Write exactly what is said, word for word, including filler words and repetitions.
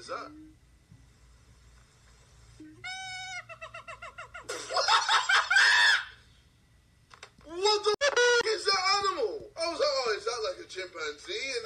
is that? What the f*** is that animal? I was like, oh, is that like a chimpanzee? And